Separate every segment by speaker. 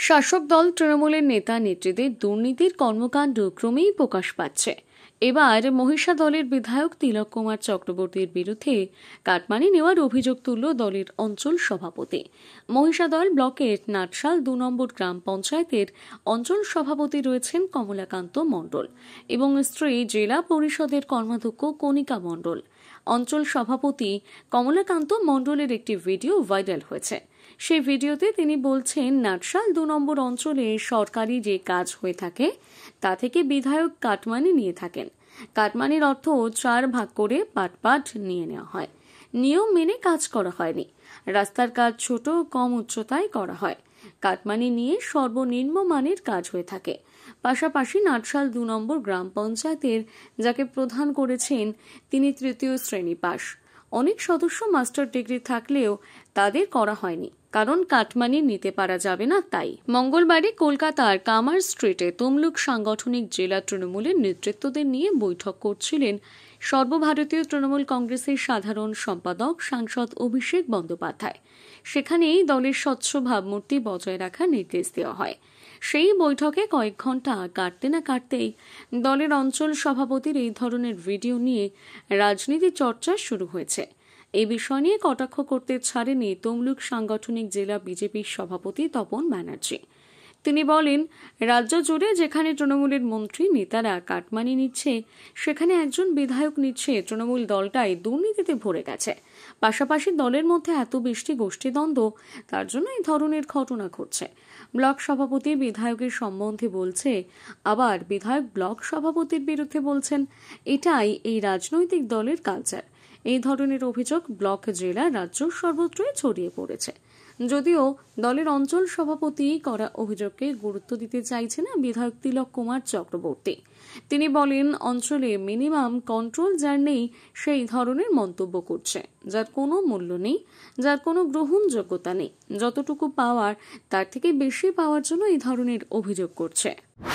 Speaker 1: শাসক দল তৃণমূলের নেতা নেত্রীদের দুর্নীতির কর্মকাণ্ড ক্রমেই প্রকাশ পাচ্ছে। এবার মহিষা দলের বিধায়ক তিলক কুমার চক্রবর্তীর বিরুদ্ধে কাটমানি নেওয়ার অভিযোগ তুলল দলের অঞ্চল সভাপতি। মহিষাদল ব্লকের নাটশাল ২ নম্বর গ্রাম পঞ্চায়েতের অঞ্চল সভাপতি রয়েছেন কমলাকান্ত মণ্ডল এবং স্ত্রী জেলা পরিষদের কর্মাধ্যক্ষ কণিকা মণ্ডল। অঞ্চল সভাপতি কমলাকান্ত মণ্ডলের একটি ভিডিও ভাইরাল হয়েছে। সেই ভিডিওতে তিনি বলছেন, নাটশাল ২ নম্বর অঞ্চলে সরকারি যে কাজ হয়ে থাকে তা থেকে বিধায়ক কাটমানি নিয়ে থাকেন। কাটমানির অর্থ ৪ ভাগ করে পাট নিয়ে নেওয়া হয়। নিয়ম মেনে কাজ করা হয়নি। রাস্তার কাজ ছোট কম উচ্চতায় করা হয়। কাটমানি নিয়ে সর্বনিম্ন মানের কাজ হয়ে থাকে। পাশাপাশি নাটশাল ২ নম্বর গ্রাম পঞ্চায়েতের যাকে প্রধান করেছেন তিনি ৩য় শ্রেণী পাস। অনেক সদস্য মাস্টার ডিগ্রি থাকলেও তাদের করা হয়নি, কারণ কাটমানি নিতে পারা যাবে না তাই। মঙ্গলবারে কলকাতার কামার স্ট্রিটে তমলুক সাংগঠনিক জেলা তৃণমূলের নেতৃত্বদের নিয়ে বৈঠক করছিলেন সর্বভারতীয় তৃণমূল কংগ্রেসের সাধারণ সম্পাদক সাংসদ অভিষেক বন্দ্যোপাধ্যায়। সেখানেই দলের স্বচ্ছ ভাবমূর্তি বজায় রাখার নির্দেশ দেওয়া হয়। সেই বৈঠকে কয়েক ঘন্টা কাটতে না কাটতেই দলের অঞ্চল সভাপতির এই ধরনের ভিডিও নিয়ে রাজনীতি চর্চা শুরু হয়েছে। এই বিষয় নিয়ে কটাক্ষ করতে ছাড়েনি তমলুক সাংগঠনিক জেলা বিজেপির সভাপতি তপন ব্যানার্জি। তিনি বলেন, রাজ্য জুড়ে যেখানে তৃণমূলের মন্ত্রী নেতারা কাটমানি নিচ্ছে, সেখানে একজন বিধায়ক নিচ্ছে, তৃণমূল দলটাই দুর্নীতিতে ভরে গেছে। পাশাপাশি দলের মধ্যে এত বেশি গোষ্ঠীদ্বন্দ্ব, তার জন্য এই ধরনের ঘটনা ঘটছে। ব্লক সভাপতি বিধায়কের সম্বন্ধে বলছে, আবার বিধায়ক ব্লক সভাপতির বিরুদ্ধে বলছেন। এটাই এই রাজনৈতিক দলের কালচার। এই ধরনের অভিযোগ ব্লক, জেলা, রাজ্য সর্বত্রই ছড়িয়ে পড়েছে। যদিও দলের অঞ্চল সভাপতি করা অভিযোগকে গুরুত্ব দিতে চাইছে না বিধায়ক তিলক কুমার চক্রবর্তী। তিনি বলেন, অঞ্চলে মিনিমাম কন্ট্রোল যার নেই সেই ধরনের মন্তব্য করছে, যার কোনো মূল্য নেই, যার কোনো গ্রহণযোগ্যতা নেই। যতটুকু পাওয়ার তার থেকে বেশি পাওয়ার জন্য এই ধরনের অভিযোগ করছে।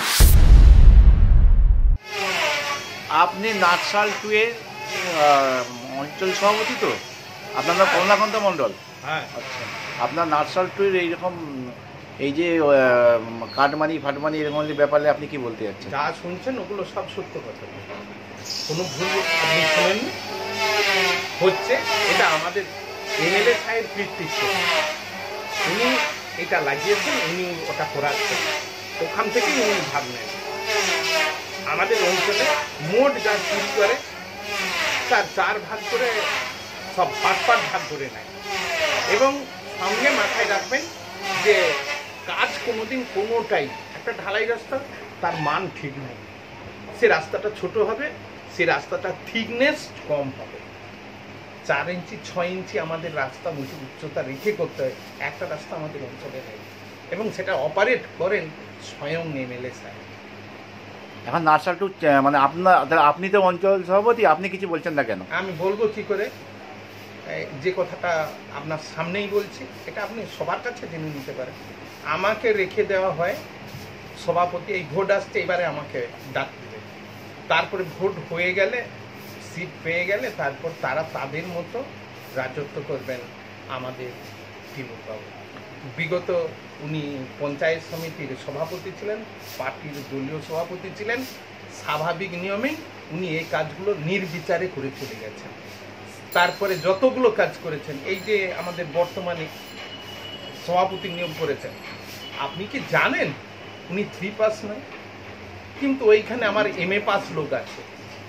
Speaker 2: আপনি নাটশাল 2 এর অঞ্চল সভাপতি তো? আপনার নাম কমলাকান্ত মণ্ডল?
Speaker 3: হ্যাঁ।
Speaker 2: আচ্ছা, আপনার নাটশাল 2 এর এইরকম এই যে কাটমানি ফাটমানি এরকম ব্যাপারে আপনি কি বলতে যাচ্ছেন?
Speaker 3: যা শুনছেন ওগুলো সব সত্য কথা, কোনো ভুল আপনি শোনেননি। হচ্ছে এটা আমাদের এমএলএ সাহেব কৃতিত্ব, উনি এটা লাগিয়েছেন, উনি ওটা করাচ্ছেন, ওখান থেকেই উনি ভাগ নেন। আমাদের অঞ্চলে মোট যা চুরি করে তার ৪ ভাগ করে সব পাট ভাগ করে নেয়। এবং সঙ্গে মাথায় রাখবেন যে কাজ কোনোদিন কোনোটাই, একটা ঢালাই রাস্তা তার মান ঠিক নেই, সে রাস্তাটা ছোট হবে, সে রাস্তাটা থিকনেস কম হবে। ৪ ইঞ্চি ৬ ইঞ্চি আমাদের রাস্তা উচ্চতা রেখে করতে হয়। একটা রাস্তা আমাদের অঞ্চলে নেই এবং সেটা অপারেট করেন স্বয়ং এমএলএ সাহেব।
Speaker 2: এখন নাটশাল 2 মানে আপনি তো অঞ্চল সভাপতি, আপনি কিছু বলছেন না কেন?
Speaker 3: আমি বলবো কি করে? যে কথাটা আপনার সামনেই বলছি, এটা আপনি সবার কাছে জেনে নিতে পারেন। আমাকে রেখে দেওয়া হয় সভাপতি, এই ভোট আসছে, এবারে আমাকে ডাক দেবে, তারপরে ভোট হয়ে গেলে, সিট পেয়ে গেলে, তারপর তারা তাদের মতো রাজত্ব করবেন আমাদের তিলকবাবু। বিগত উনি পঞ্চায়েত সমিতির সভাপতি ছিলেন, পার্টির দলীয় সভাপতি ছিলেন। স্বাভাবিক নিয়মেই উনি এই কাজগুলো নির্বিচারে করে চলে গেছেন। তারপরে যতগুলো কাজ করেছেন, এই যে আমাদের বর্তমানে সভাপতি নিয়োগ করেছেন, আপনি কি জানেন উনি 3 পাস নয়, কিন্তু ওইখানে আমার MA পাস লোক আছে।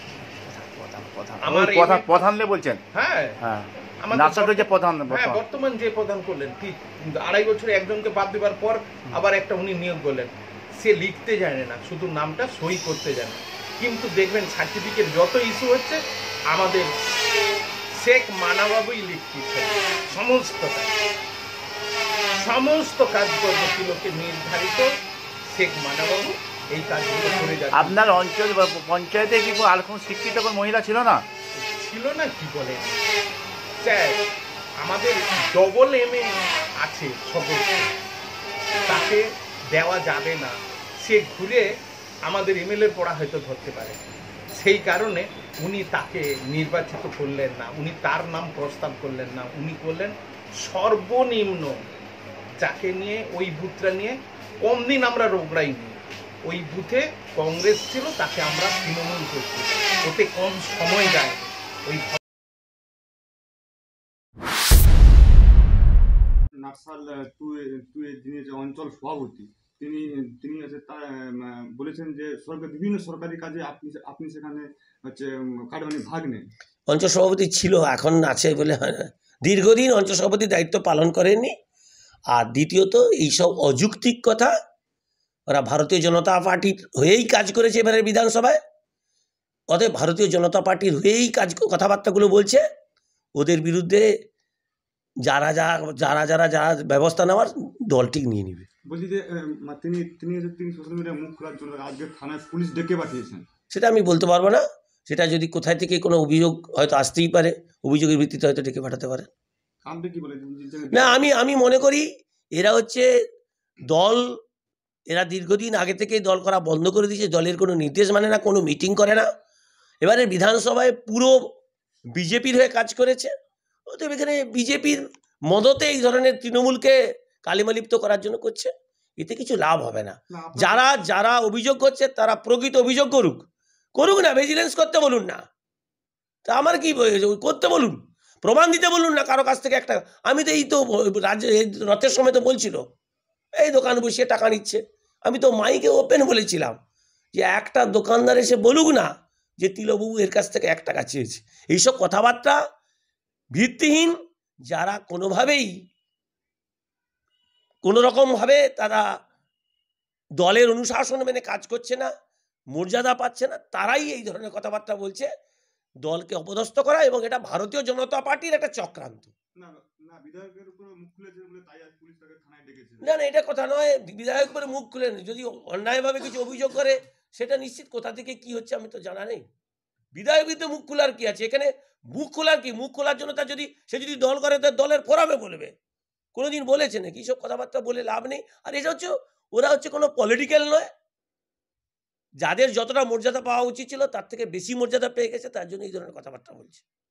Speaker 2: আমার প্রধান বলছেন?
Speaker 3: হ্যাঁ, বর্তমান যে প্রধান করলেন, ঠিক 2.5 বছরে একজনকে বাদ দেবার পর আবার একটা উনি নিয়োগ করলেন। সে লিখতে জানে না, শুধু নামটা সই করতে জানে। কিন্তু দেখবেন সার্টিফিকেট যত ইস্যু হচ্ছে আমাদের শেখ মানাবাবুই লিখতেছে সমস্ত কাজকর্ম তিলকে নির্ধারিত শেখ মানাবাবু এই কাজগুলো করে যাচ্ছে।
Speaker 2: আপনার অঞ্চল পঞ্চায়েতে কি আর কোনো শিক্ষিত কোনো মহিলা ছিল না?
Speaker 3: ছিল না, কি বলে স্যার, আমাদের ডবল MA আছে সদস্য, তাকে দেওয়া যাবে না। সে ঘুরে আমাদের MLA পড়া হয়তো ধরতে পারে, সেই কারণে উনি তাকে নির্বাচিত করলেন না, উনি তার নাম প্রস্তাব করলেন না। উনি করলেন সর্বনিম্ন যাকে নিয়ে, ওই বুথটা নিয়ে কম দিন আমরা রোগড়াইনি। ওই বুথে কংগ্রেস ছিল, তাকে আমরা তৃণমূল করছি, ওতে কম সময় যায়। ওই
Speaker 4: নার্সাল যিনি অঞ্চল সভাপতি তিনি তিনি হচ্ছে বলেছেন যে বিভিন্ন সরকারি কাজে আপনি সেখানে হচ্ছে কাটমানি ভাগ নেন।
Speaker 5: অঞ্চল সভাপতি ছিল, এখন আছে বলে হয় না, দীর্ঘদিন অঞ্চল সভাপতির দায়িত্ব পালন করেননি। আর দ্বিতীয়ত এইসব অযৌক্তিক কথা, ওরা ভারতীয় জনতা পার্টির হয়েই কাজ করেছে এবারের বিধানসভায়, অতএব ভারতীয় জনতা পার্টির হয়েই কথাবার্তাগুলো বলছে। ওদের বিরুদ্ধে যারা ব্যবস্থা নেওয়ার দল ঠিক নিয়ে নিবে।
Speaker 4: বলছি যে তিনি সোশ্যাল মিডিয়ায় মুখ খোলার জন্য আজকে থানায় পুলিশ ডেকে পাঠিয়েছেন।
Speaker 5: সেটা আমি বলতে পারবো না, সেটা যদি কোথায় থেকে কোনো অভিযোগ হয়তো আসতেই পারে, অভিযোগের ভিত্তিতে হয়তো ডেকে পাঠাতে পারে।
Speaker 4: আপনি কি বলেন?
Speaker 5: না, আমি মনে করি এরা হচ্ছে দল, এরা দীর্ঘদিন আগে থেকেই দল করা বন্ধ করে দিয়েছে, দলের কোনো নির্দেশ মানে না, কোনো মিটিং করে না। এবারে বিধানসভায় পুরো বিজেপির হয়ে কাজ করেছে, অতএব এখানে বিজেপির মদতে এই ধরনের তৃণমূলকে কালিমালিপ্ত করার জন্য করছে, এতে কিছু লাভ হবে না। যারা অভিযোগ করছে তারা প্রকৃত অভিযোগ করুক না, ভিজিলেন্স করতে বলুন না, তা আমার কি করতে বলুন, প্রমাণ দিতে বলুন না কারো কাছ থেকে একটা। আমি তো এই তো রথের সময় তো বলছিল এই দোকান বসিয়ে টাকা নিচ্ছে, আমি তো মাইকে ওপেন বলেছিলাম যে একটা দোকানদার এসে বলুক না যে তিলবাবু এর কাছ থেকে 1 টাকা চেয়েছে। এইসব কথাবার্তা ভিত্তিহীন, যারা কোনোভাবেই কোনোরকমভাবে তারা দলের অনুশাসন মেনে কাজ করছে না, মর্যাদা পাচ্ছে না, তারাই এই ধরনের কথাবার্তা বলছে দলকে অপদস্থ করা, এবং এটা ভারতীয় জনতা পার্টির একটা চক্রান্ত। না, এটা কথা নয়, বিধায়ক করে মুখ খুলেন, যদি অন্যায়ভাবে কিছু অভিযোগ করে সেটা নিশ্চিত কোথা থেকে কি হচ্ছে আমি তো জানা নেই। বিধায়কই তো মুখ খোলার কি আছে এখানে? মুখ খোলার কি? মুখ খোলার জন্য সে যদি দল করে তার দলের ফোরামে বলবে। কোনোদিন বলেছে নাকি? সব কথাবার্তা বলে লাভ নেই। আর এটা হচ্ছে, ওরা হচ্ছে কোনো পলিটিক্যাল নয়, যাদের যতটা মর্যাদা পাওয়া উচিত ছিল তার থেকে বেশি মর্যাদা পেয়ে গেছে, তার জন্য এই ধরনের কথাবার্তা বলছে।